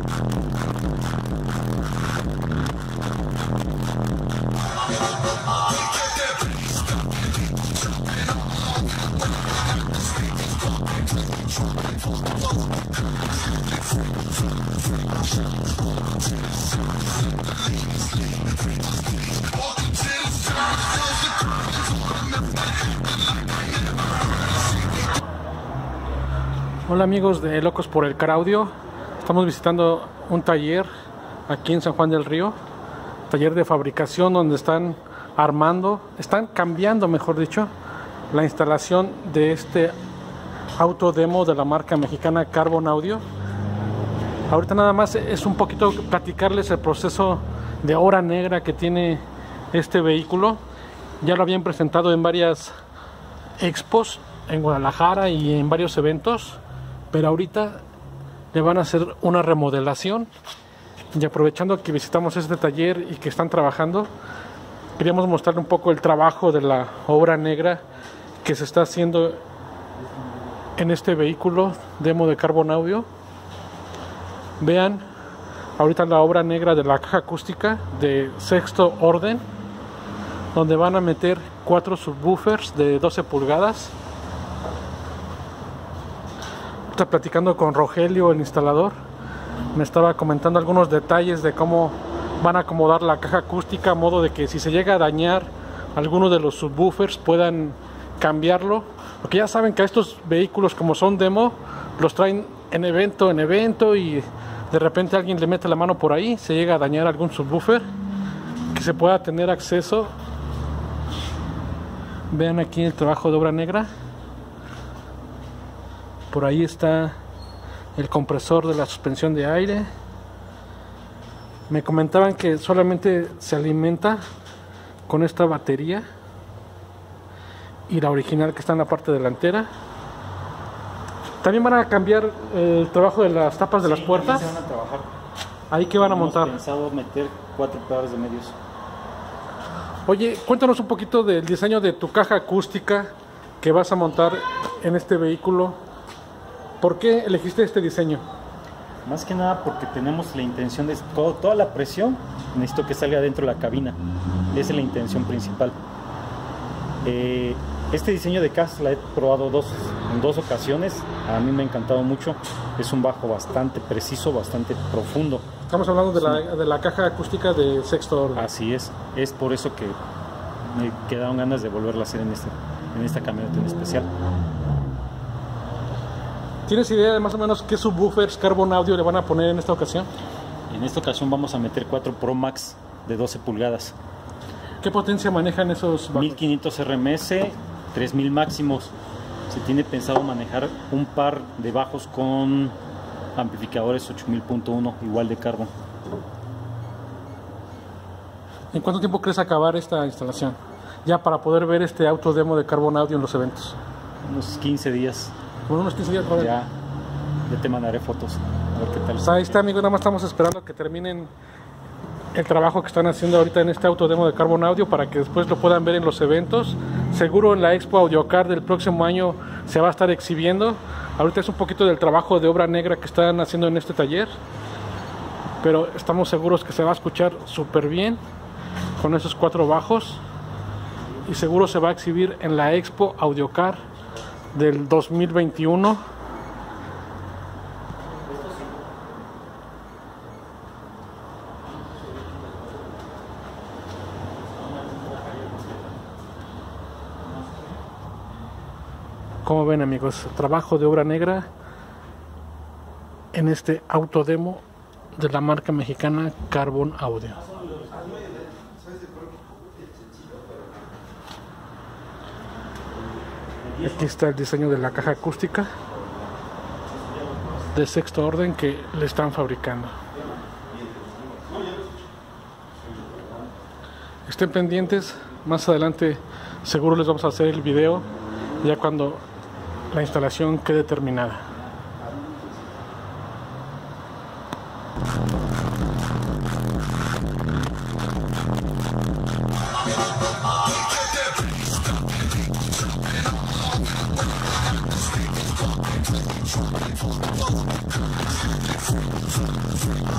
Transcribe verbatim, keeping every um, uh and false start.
Hola amigos de Locos por el Car Audio, estamos visitando un taller aquí en San Juan del Río, taller de fabricación donde están armando, están cambiando mejor dicho, la instalación de este auto demo de la marca mexicana Carbon Audio. Ahorita nada más es un poquito platicarles el proceso de obra negra que tiene este vehículo. Ya lo habían presentado en varias expos en Guadalajara y en varios eventos, pero ahorita le van a hacer una remodelación. Y aprovechando que visitamos este taller y que están trabajando, queríamos mostrarle un poco el trabajo de la obra negra que se está haciendo en este vehículo demo de Carbon Audio. Vean ahorita la obra negra de la caja acústica de sexto orden, donde van a meter cuatro subwoofers de doce pulgadas. Está platicando con Rogelio, el instalador, me estaba comentando algunos detalles de cómo van a acomodar la caja acústica, a modo de que si se llega a dañar alguno de los subwoofers puedan cambiarlo, porque ya saben que a estos vehículos, como son demo, los traen en evento en evento y de repente alguien le mete la mano por ahí, se llega a dañar algún subwoofer, que se pueda tener acceso. Vean aquí el trabajo de obra negra. Por ahí está el compresor de la suspensión de aire. Me comentaban que solamente se alimenta con esta batería y la original que está en la parte delantera. También van a cambiar el trabajo de las tapas de las puertas. Sí, se van a trabajar. Ahí que van a montar. Hemos pensado meter cuatro pares de medios. Oye, cuéntanos un poquito del diseño de tu caja acústica que vas a montar en este vehículo. ¿Por qué elegiste este diseño? Más que nada porque tenemos la intención de todo, toda la presión, necesito que salga dentro de la cabina. Esa es la intención principal. Eh, este diseño de cajas la he probado dos, en dos ocasiones. A mí me ha encantado mucho. Es un bajo bastante preciso, bastante profundo. Estamos hablando de, sí. la, de la caja acústica de sexto orden. Así es. Es por eso que me quedaron ganas de volverla a hacer en, este, en esta camioneta en especial. ¿Tienes idea de más o menos qué subwoofers Carbon Audio le van a poner en esta ocasión? En esta ocasión vamos a meter cuatro Pro Max de doce pulgadas. ¿Qué potencia manejan esos bajos? mil quinientos R M S, tres mil máximos. Se tiene pensado manejar un par de bajos con amplificadores ocho mil punto uno, igual de Carbon. ¿En cuánto tiempo crees acabar esta instalación? Ya para poder ver este auto demo de Carbon Audio en los eventos. Unos quince días. Bueno, unos quince días. Ya, ya te mandaré fotos. A ver qué tal. Pues ahí está, amigos. Nada más estamos esperando que terminen el trabajo que están haciendo ahorita en este auto demo de Carbon Audio para que después lo puedan ver en los eventos. Seguro en la Expo AudioCar del próximo año se va a estar exhibiendo. Ahorita es un poquito del trabajo de obra negra que están haciendo en este taller, pero estamos seguros que se va a escuchar súper bien con esos cuatro bajos y seguro se va a exhibir en la Expo AudioCar del dos mil veintiuno. Como ven, amigos, trabajo de obra negra en este auto demo de la marca mexicana Carbon Audio. Aquí está el diseño de la caja acústica de sexto orden que le están fabricando. Estén pendientes, más adelante seguro les vamos a hacer el video ya cuando la instalación quede terminada. We'll be right back.